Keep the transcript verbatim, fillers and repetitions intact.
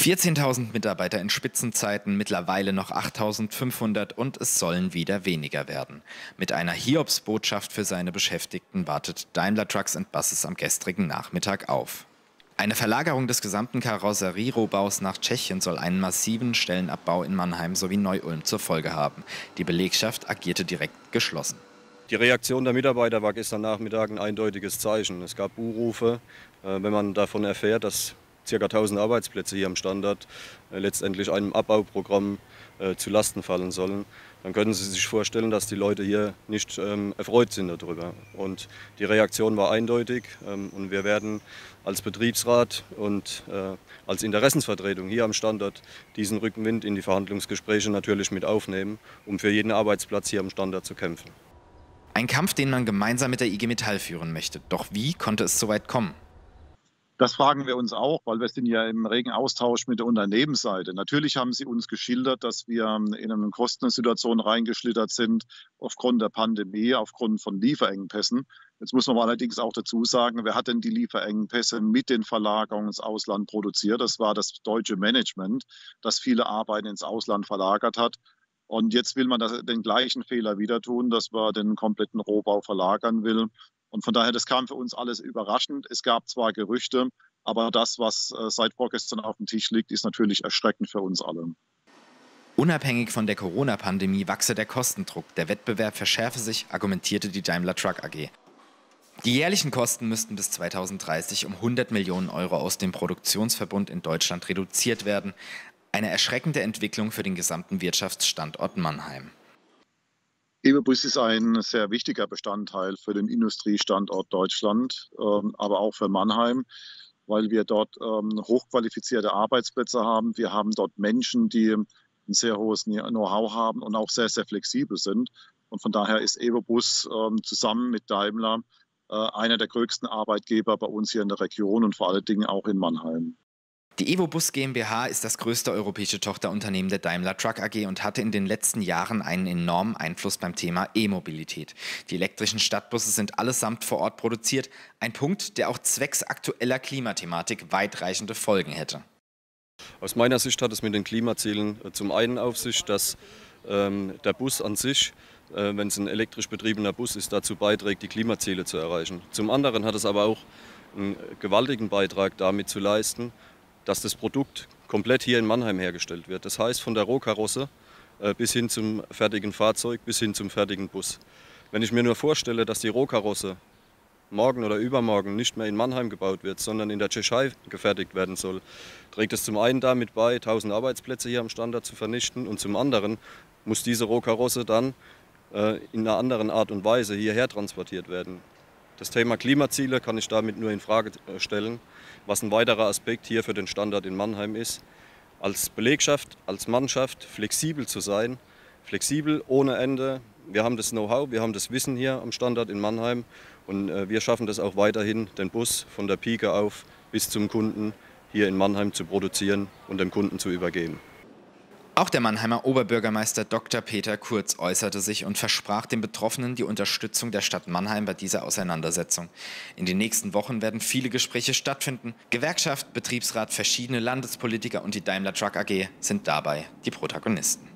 vierzehntausend Mitarbeiter in Spitzenzeiten, mittlerweile noch achttausendfünfhundert und es sollen wieder weniger werden. Mit einer Hiobsbotschaft für seine Beschäftigten wartet Daimler Trucks and Buses am gestrigen Nachmittag auf. Eine Verlagerung des gesamten Karosserierohbaus nach Tschechien soll einen massiven Stellenabbau in Mannheim sowie Neu-Ulm zur Folge haben. Die Belegschaft agierte direkt geschlossen. Die Reaktion der Mitarbeiter war gestern Nachmittag ein eindeutiges Zeichen. Es gab Buhrufe, wenn man davon erfährt, dass ca. tausend Arbeitsplätze hier am Standort letztendlich einem Abbauprogramm zu Lasten fallen sollen. Dann können Sie sich vorstellen, dass die Leute hier nicht ähm, erfreut sind darüber. Und die Reaktion war eindeutig ähm, und wir werden als Betriebsrat und äh, als Interessensvertretung hier am Standort diesen Rückenwind in die Verhandlungsgespräche natürlich mit aufnehmen, um für jeden Arbeitsplatz hier am Standort zu kämpfen. Ein Kampf, den man gemeinsam mit der I G Metall führen möchte. Doch wie konnte es so weit kommen? Das fragen wir uns auch, weil wir sind ja im regen Austausch mit der Unternehmensseite. Natürlich haben sie uns geschildert, dass wir in eine Kostensituation reingeschlittert sind aufgrund der Pandemie, aufgrund von Lieferengpässen. Jetzt muss man allerdings auch dazu sagen, wer hat denn die Lieferengpässe mit den Verlagerungen ins Ausland produziert? Das war das deutsche Management, das viele Arbeiten ins Ausland verlagert hat. Und jetzt will man das, den gleichen Fehler wieder tun, dass man den kompletten Rohbau verlagern will. Und von daher, das kam für uns alles überraschend. Es gab zwar Gerüchte, aber das, was seit vorgestern auf dem Tisch liegt, ist natürlich erschreckend für uns alle. Unabhängig von der Corona-Pandemie wachse der Kostendruck. Der Wettbewerb verschärfe sich, argumentierte die Daimler Truck A G. Die jährlichen Kosten müssten bis zweitausenddreißig um hundert Millionen Euro aus dem Produktionsverbund in Deutschland reduziert werden. Eine erschreckende Entwicklung für den gesamten Wirtschaftsstandort Mannheim. EvoBus ist ein sehr wichtiger Bestandteil für den Industriestandort Deutschland, ähm, aber auch für Mannheim, weil wir dort ähm, hochqualifizierte Arbeitsplätze haben. Wir haben dort Menschen, die ein sehr hohes Know-how haben und auch sehr, sehr flexibel sind. Und von daher ist EvoBus ähm, zusammen mit Daimler äh, einer der größten Arbeitgeber bei uns hier in der Region und vor allen Dingen auch in Mannheim. Die EvoBus GmbH ist das größte europäische Tochterunternehmen der Daimler Truck A G und hatte in den letzten Jahren einen enormen Einfluss beim Thema E-Mobilität. Die elektrischen Stadtbusse sind allesamt vor Ort produziert, ein Punkt, der auch zwecks aktueller Klimathematik weitreichende Folgen hätte. Aus meiner Sicht hat es mit den Klimazielen zum einen auf sich, dass ähm, der Bus an sich, äh, wenn es ein elektrisch betriebener Bus ist, dazu beiträgt, die Klimaziele zu erreichen. Zum anderen hat es aber auch einen gewaltigen Beitrag damit zu leisten, dass das Produkt komplett hier in Mannheim hergestellt wird. Das heißt von der Rohkarosse äh, bis hin zum fertigen Fahrzeug, bis hin zum fertigen Bus. Wenn ich mir nur vorstelle, dass die Rohkarosse morgen oder übermorgen nicht mehr in Mannheim gebaut wird, sondern in der Tschechei gefertigt werden soll, trägt es zum einen damit bei, tausend Arbeitsplätze hier am Standort zu vernichten und zum anderen muss diese Rohkarosse dann äh, in einer anderen Art und Weise hierher transportiert werden. Das Thema Klimaziele kann ich damit nur in Frage stellen, was ein weiterer Aspekt hier für den Standort in Mannheim ist. Als Belegschaft, als Mannschaft flexibel zu sein, flexibel ohne Ende. Wir haben das Know-how, wir haben das Wissen hier am Standort in Mannheim und wir schaffen das auch weiterhin, den Bus von der Pike auf bis zum Kunden hier in Mannheim zu produzieren und dem Kunden zu übergeben. Auch der Mannheimer Oberbürgermeister Doktor Peter Kurz äußerte sich und versprach den Betroffenen die Unterstützung der Stadt Mannheim bei dieser Auseinandersetzung. In den nächsten Wochen werden viele Gespräche stattfinden. Gewerkschaft, Betriebsrat, verschiedene Landespolitiker und die Daimler Truck A G sind dabei die Protagonisten.